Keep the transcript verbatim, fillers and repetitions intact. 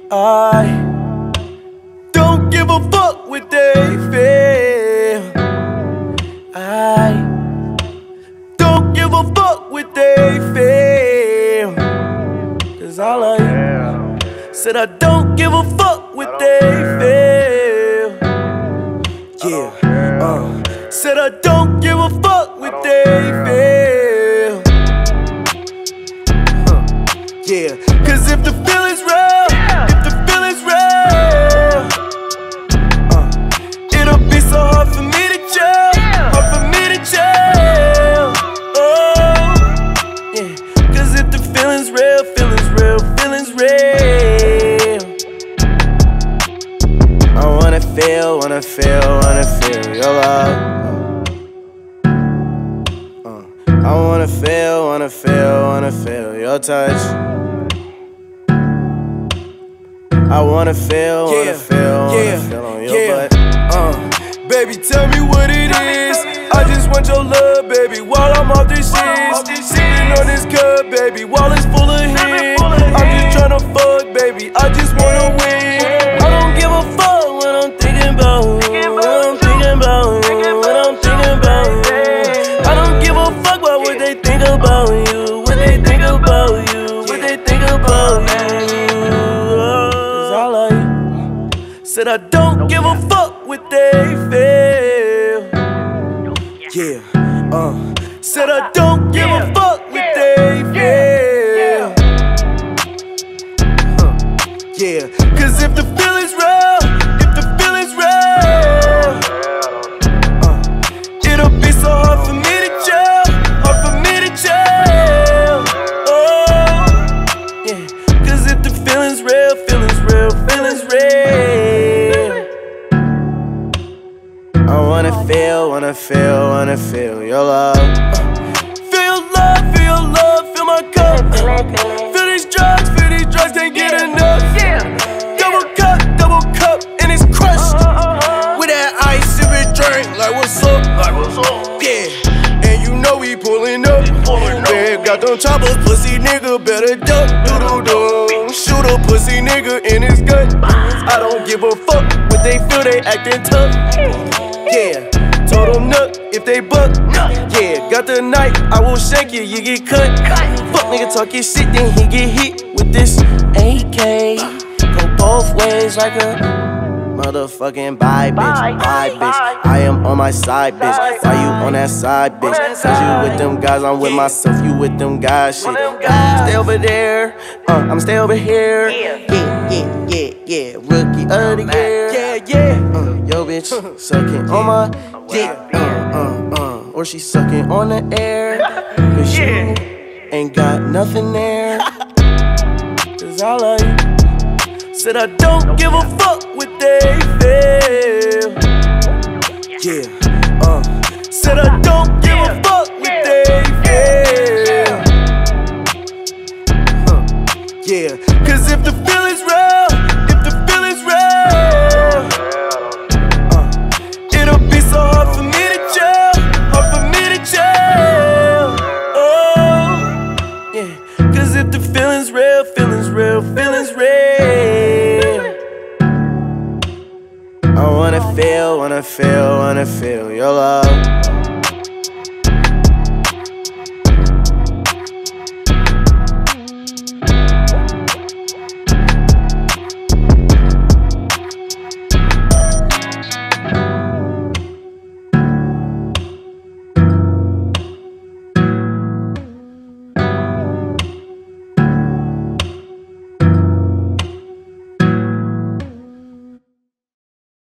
I don't give a fuck what they feel. I don't give a fuck what they feel. Cause I love you. Said I don't give a fuck what they feel. Yeah, uh. Said I don't give a fuck what they feel. Huh. Yeah, cause if the feeling's real, if the feeling's real, uh, it'll be so hard for me to chill, hard for me to chill. Oh, yeah, cause if the feeling's real, feeling's real, feeling's real. I wanna feel, wanna feel, wanna feel your love. I wanna feel, wanna feel, wanna feel your touch. I wanna feel, wanna feel, wanna feel on your butt. Uh, baby, tell me what it is. I just want your love, baby, while I'm off this shit. Sipping on this cup, baby, while it's full of hit. I'm just tryna fuck, baby, I just wanna win. I don't give a fuck what I'm thinking about, what I'm thinking about, what I'm thinking about. I don't give a fuck about what they think about you, what they think about you, what they think about you. Cause I love you. Said I don't give a fuck what they feel. Yeah, uh. Said I don't give a fuck what they feel. Huh. Yeah, cause if the feeling's real, if the feeling's real, uh, it'll be so hard for me to chill, hard for me to chill. Oh, yeah, cause if the feeling's real, feeling's real, feeling's real. I wanna feel, wanna feel, wanna feel your love. Feel your love, feel your love, feel my cup. Feel these drugs, feel these drugs, can't get enough. Double cup, double cup, and it's crushed. With that ice, sip it, drink, like what's up, like what's up. Yeah, and you know we pulling up. Yeah, got them choppers, pussy nigga, better duck, doodle doo. Shoot a pussy nigga in his gut. I don't give a fuck what they feel, they acting tough. Yeah, told them nut if they buck. Yeah, got the knife, I will shank you, you get cut. Fuck nigga talking shit, then he get hit with this A K. Go both ways like a motherfucking bye bitch, bye bitch. I am on my side bitch, why you on that side bitch? Cause you with them guys, I'm with myself, you with them guys shit. Stay over there, uh, I'm stay over here. Yeah, yeah, yeah, yeah, rookie of the year. Yeah, yeah, uh, yo bitch sucking on my dick, uh, uh, uh, or she sucking on the air. Cause you ain't got nothing there. Cause I love you. Said I don't give a fuck what they feel. Yeah, uh, said I don't give a fuck what they feel. Huh. Yeah, cause if the feeling's real, if the feeling's real, uh, it'll be so hard for me to chill, hard for me to chill. Oh, yeah, cause if the feeling's real, feeling's real, feeling's real. I wanna feel, wanna feel, wanna feel your love.